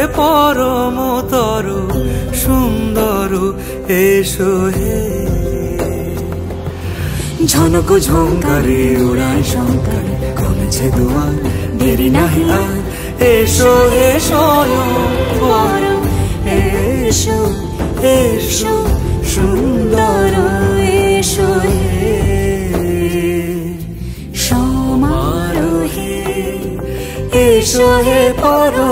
পরমতর সুন্দর এসো হে। ঝনক ঝঙ্কারে উড়ায় শঙ্কারে কমেছে দুয়ার, দেরি নাহি আর এসো এসো পরম এসো এসো সুন্দর এসো হে। সমারোহে এসো হে পরম